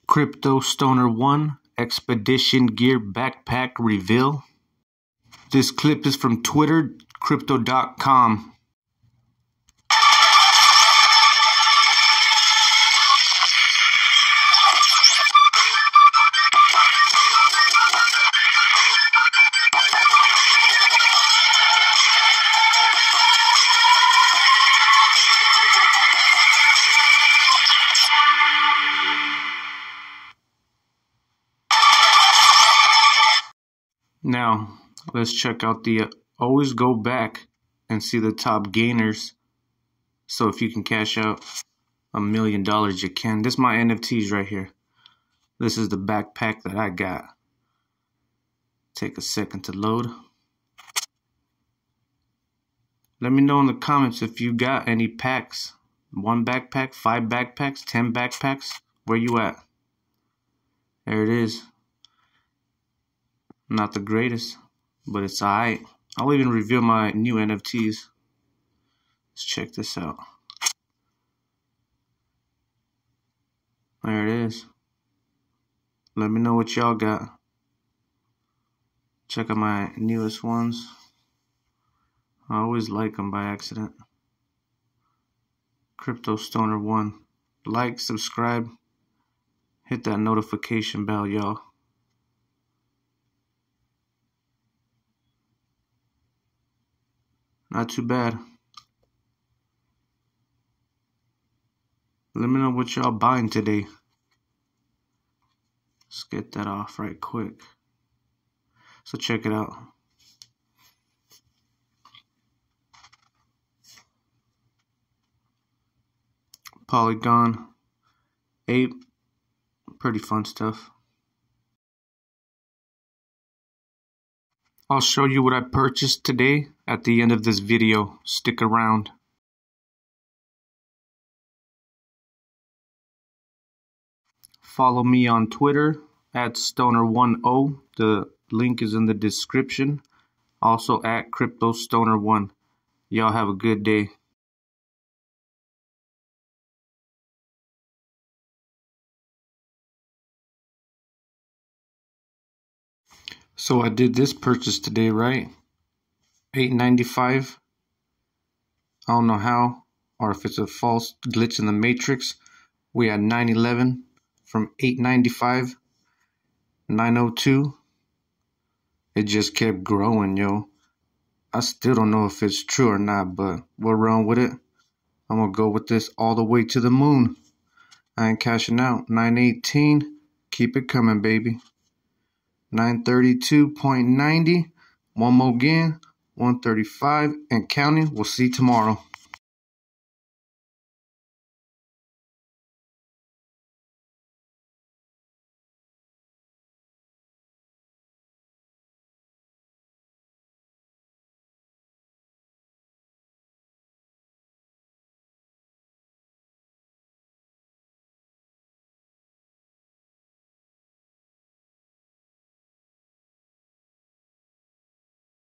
Crypto Stoner 1 Expedition Gear Backpack Reveal. This clip is from Twitter, Crypto.com. Now, let's check out the always go back and see the top gainers. So if you can cash out $1 million, you can. This is my NFTs right here. This is the backpack that I got. Take a second to load. Let me know in the comments if you got any packs. 1 backpack, 5 backpacks, 10 backpacks. Where you at? There it is. Not the greatest, but it's alright. I'll even reveal my new NFTs. Let's check this out. There it is. Let me know what y'all got. Check out my newest ones. I always like them by accident. Crypto Stoner 1. Like, subscribe, hit that notification bell, y'all. Not too bad. Let me know what y'all buying today. Let's get that off right quick. So check it out. Polygon Ape. Pretty fun stuff. I'll show you what I purchased today at the end of this video. Stick around. Follow me on Twitter at Stoner10. The link is in the description. Also at Crypto Stoner 1. Y'all have a good day. So I did this purchase today, right? $8.95. I don't know how, or if it's a false glitch in the matrix. We had 911 from $8.95, 902. It just kept growing, yo. I still don't know if it's true or not, but we'll run with it. I'm gonna go with this all the way to the moon. I ain't cashing out. 918. Keep it coming, baby. 932.90. One more again. 135 and counting. We'll see tomorrow.